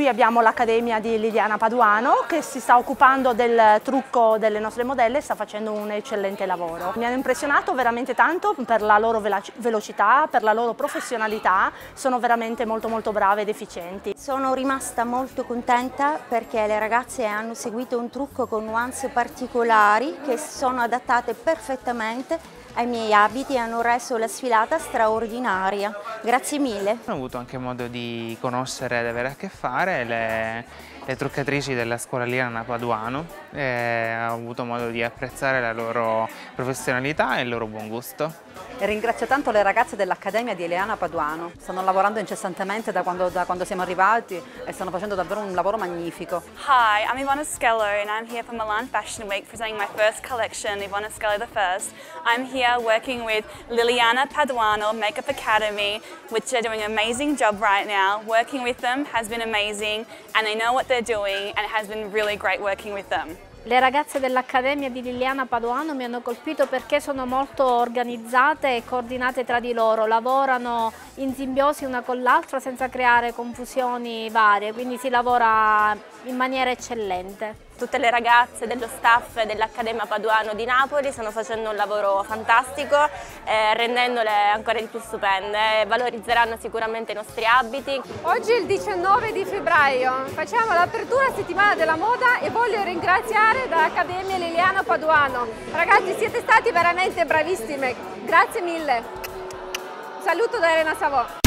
Qui abbiamo l'Accademia di Liliana Paduano che si sta occupando del trucco delle nostre modelle e sta facendo un eccellente lavoro. Mi hanno impressionato veramente tanto per la loro velocità, per la loro professionalità, sono veramente molto brave ed efficienti. Sono rimasta molto contenta perché le ragazze hanno seguito un trucco con nuance particolari che sono adattate perfettamente ai miei abiti e hanno reso la sfilata straordinaria. Grazie mille. Ho avuto anche modo di conoscere ed avere a che fare le truccatrici della scuola Liliana Paduano e ho avuto modo di apprezzare la loro professionalità e il loro buon gusto. E ringrazio tanto le ragazze dell'Accademia di Liliana Paduano, stanno lavorando incessantemente da quando siamo arrivati e stanno facendo davvero un lavoro magnifico. Hi, I'm Ivana Skello and I'm here for Milan Fashion Week presenting my first collection, Ivana Skello the First. I'm here working with Liliana Paduano Makeup Academy, which are doing an amazing job right now. Working with them has been amazing and they know what they're doing and it has been really great working with them. Le ragazze dell'Accademia di Liliana Paduano mi hanno colpito perché sono molto organizzate e coordinate tra di loro, lavorano in simbiosi una con l'altra senza creare confusioni varie, quindi si lavora in maniera eccellente. Tutte le ragazze dello staff dell'Accademia Paduano di Napoli stanno facendo un lavoro fantastico, rendendole ancora di più stupende, valorizzeranno sicuramente i nostri abiti. Oggi è il 19 di febbraio, facciamo l'apertura settimana della moda e voglio ringraziare dall'Accademia Liliana Paduano. Ragazzi, siete stati veramente bravissime, grazie mille. Un saluto da Elena Savò.